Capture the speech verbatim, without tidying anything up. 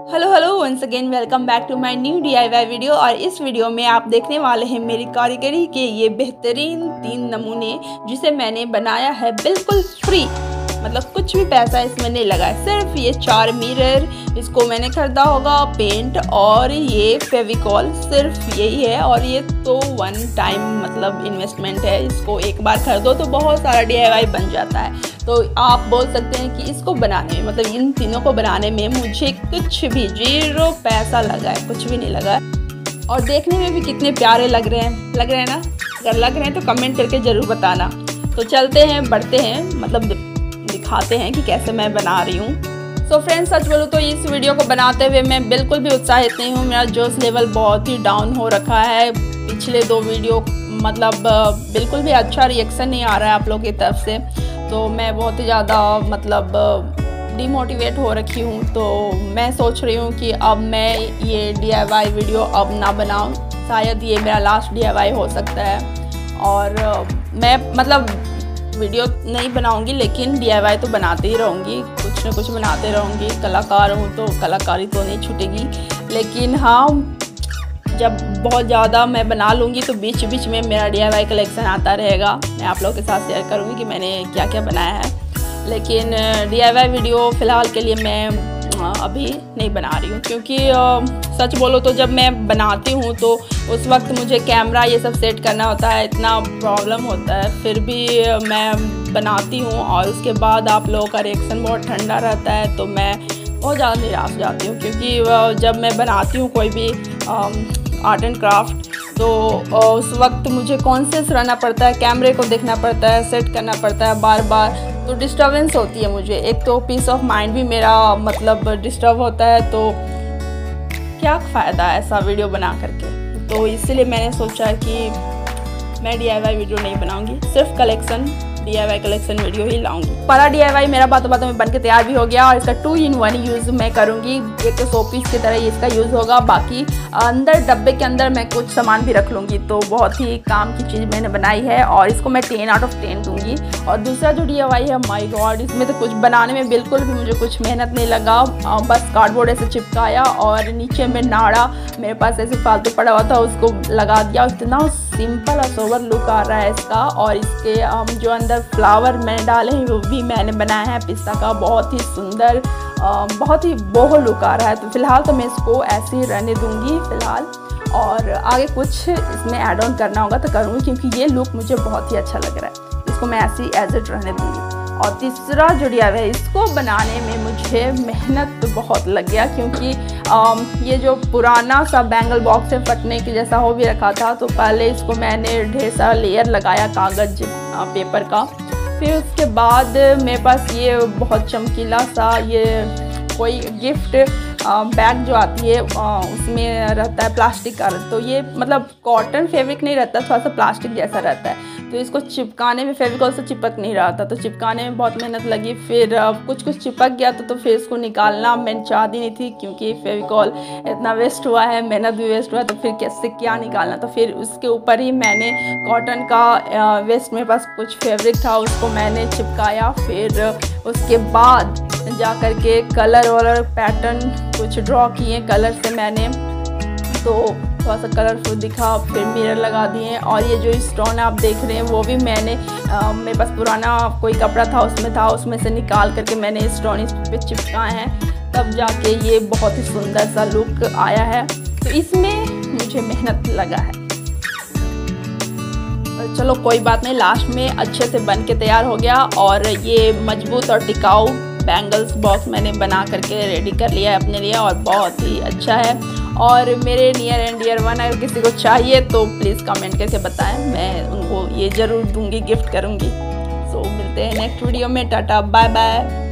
Hello hello once again welcome back to my new DIY video. और इस video में आप देखने वाले हैं मेरी कारीगरी के ये बेहतरीन तीन नमूने जिसे मैंने बनाया है बिल्कुल फ्री, मतलब कुछ भी पैसा इसमें नहीं लगा है। सिर्फ ये चार मिरर, इसको मैंने खरीदा होगा, पेंट और ये फेविकॉल, सिर्फ यही है। और ये तो वन टाइम मतलब इन्वेस्टमेंट है, इसको एक बार खरीदो तो बहुत सारा डीआईवाई बन जाता है। तो आप बोल सकते हैं कि इसको बनाने में, मतलब इन तीनों को बनाने में मुझे कुछ भी जीरो पैसा लगा है, कुछ भी नहीं लगा है। और देखने में भी कितने प्यारे लग रहे हैं, लग रहे हैं ना? अगर लग रहे हैं तो कमेंट करके ज़रूर बताना। तो चलते हैं, बढ़ते हैं, मतलब दिखाते हैं कि कैसे मैं बना रही हूँ। सो फ्रेंड्स, सच बोलूँ तो इस वीडियो को बनाते हुए मैं बिल्कुल भी उत्साहित नहीं हूँ। मेरा जोश लेवल बहुत ही डाउन हो रखा है। पिछले दो वीडियो मतलब बिल्कुल भी अच्छा रिएक्शन नहीं आ रहा है आप लोगों की तरफ से, तो मैं बहुत ही ज़्यादा मतलब डिमोटिवेट हो रखी हूँ। तो मैं सोच रही हूँ कि अब मैं ये डीआईवाई वीडियो अब ना बनाऊँ, शायद ये मेरा लास्ट डीआईवाई हो सकता है। और मैं मतलब वीडियो नहीं बनाऊंगी लेकिन डीआईवाई तो बनाते ही रहूँगी, कुछ न कुछ बनाते रहूँगी। कलाकार हूँ तो कलाकारी तो नहीं छूटेगी, लेकिन हाँ जब बहुत ज़्यादा मैं बना लूँगी तो बीच बीच में मेरा डीआईवाई कलेक्शन आता रहेगा। मैं आप लोगों के साथ शेयर करूँगी कि मैंने क्या क्या बनाया है। लेकिन डीआईवाई वीडियो फ़िलहाल के लिए मैं अभी नहीं बना रही हूँ, क्योंकि सच बोलो तो जब मैं बनाती हूँ तो उस वक्त मुझे कैमरा ये सब सेट करना होता है, इतना प्रॉब्लम होता है। फिर भी मैं बनाती हूँ और उसके बाद आप लोगों का रिएक्शन बहुत ठंडा रहता है, तो मैं बहुत ज़्यादा निराश हो जाती हूँ। क्योंकि जब मैं बनाती हूँ कोई भी आर्ट एंड क्राफ्ट तो उस वक्त मुझे कॉन्शियस रहना पड़ता है, कैमरे को देखना पड़ता है, सेट करना पड़ता है बार बार, तो डिस्टर्बेंस होती है मुझे। एक तो पीस ऑफ माइंड भी मेरा मतलब डिस्टर्ब होता है, तो क्या फ़ायदा ऐसा वीडियो बना करके। तो इसलिए मैंने सोचा कि मैं डीआईवाई वीडियो नहीं बनाऊंगी, सिर्फ कलेक्शन डीआईवाई कलेक्शन वीडियो ही लाऊंगी। पहला डीआईवाई मेरा बातों बातों में बनके तैयार भी हो गया और इसका टू इन वन यूज़ मैं करूंगी। एक शो पीस की तरह इसका यूज़ होगा, बाकी अंदर डब्बे के अंदर मैं कुछ सामान भी रख लूँगी। तो बहुत ही काम की चीज़ मैंने बनाई है और इसको मैं टेन आउट ऑफ टेन दूँगी। और दूसरा जो डीआईवाई है, माय गॉड, इसमें तो कुछ बनाने में बिल्कुल भी मुझे कुछ मेहनत नहीं लगा। बस कार्डबोर्ड ऐसे चिपकाया और नीचे में नाड़ा मेरे पास ऐसे फालतू पड़ा हुआ था, उसको लगा दिया। इतना सिंपल और सोबर लुक आ रहा है इसका। और इसके हम जो अंदर फ्लावर मैंने डाले हैं वो भी मैंने बनाया है पिस्ता का, बहुत ही सुंदर, बहुत ही बोहो लुक आ रहा है। तो फिलहाल तो मैं इसको ऐसे ही रहने दूंगी फिलहाल, और आगे कुछ इसमें ऐड ऑन करना होगा तो करूँगी, क्योंकि ये लुक मुझे बहुत ही अच्छा लग रहा है। इसको मैं ऐसे ही एज इट रहने दूँगी। और तीसरा जो डीआईवाई है, इसको बनाने में मुझे मेहनत बहुत लग गया, क्योंकि आम, ये जो पुराना सा बैंगल बॉक्स है फटने की जैसा हो भी रखा था। तो पहले इसको मैंने ढेर सारा लेयर लगाया कागज़ पेपर का। फिर उसके बाद मेरे पास ये बहुत चमकीला सा ये कोई गिफ्ट बैग जो आती है उसमें रहता है प्लास्टिक का, तो ये मतलब कॉटन फैब्रिक नहीं रहता, थोड़ा सा प्लास्टिक जैसा रहता है। तो इसको चिपकाने में फेविकॉल से चिपक नहीं रहा था, तो चिपकाने में बहुत मेहनत लगी। फिर कुछ कुछ चिपक गया तो, तो फिर इसको निकालना मैंने चाहती नहीं थी, क्योंकि फेविकॉल इतना वेस्ट हुआ है, मेहनत भी वेस्ट हुआ है, तो फिर कैसे क्या निकालना। तो फिर उसके ऊपर ही मैंने कॉटन का वेस्ट मेरे पास कुछ फैब्रिक था, उसको मैंने चिपकाया। फिर उसके बाद जा कर के कलर वलर पैटर्न कुछ ड्रॉ किए कलर से मैंने, तो थोड़ा सा कलरफुल दिखा। फिर मिरर लगा दिए। और ये जो स्टोन आप देख रहे हैं वो भी मैंने आ, मेरे पास पुराना कोई कपड़ा था उसमें था, उसमें से निकाल करके मैंने स्टोन इस पे चिपकाए हैं, तब जाके ये बहुत ही सुंदर सा लुक आया है। तो इसमें मुझे मेहनत लगा है। चलो कोई बात नहीं, लास्ट में अच्छे से बन के तैयार हो गया। और ये मजबूत और टिकाऊ बैंगल्स बॉक्स मैंने बना करके रेडी कर लिया है अपने लिए, और बहुत ही अच्छा है। और मेरे नियर एंड डियर वन अगर किसी को चाहिए तो प्लीज़ कमेंट करके बताएं, मैं उनको ये ज़रूर दूंगी, गिफ्ट करूंगी। सो मिलते हैं नेक्स्ट वीडियो में। Tata bye bye.